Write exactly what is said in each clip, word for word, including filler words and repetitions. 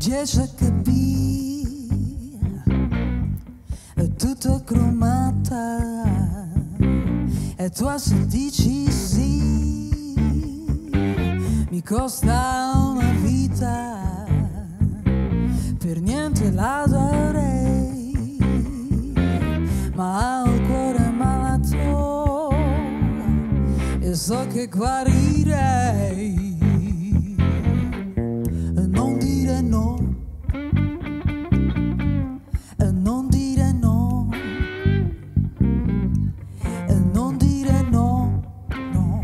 riesci a capire, è tutto cromata e tu se dici sì, mi costa una vita, per niente la darei, ma ho il cuore malato e so che guarirei. Non dire no, e non dire no, e non dire no, no,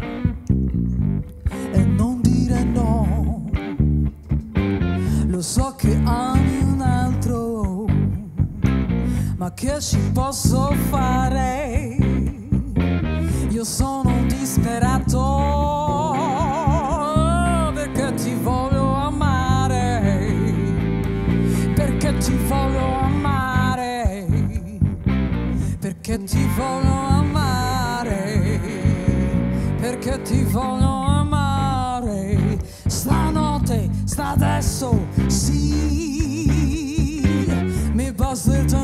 e non dire no. Lo so che ami un altro, ma che ci posso fare? Io sono un disperato perché ti voglio amare, perché ti voglio amare, perché ti voglio amare, perché ti voglio amare. Stanotte, sta adesso, sì, mi basta il tuo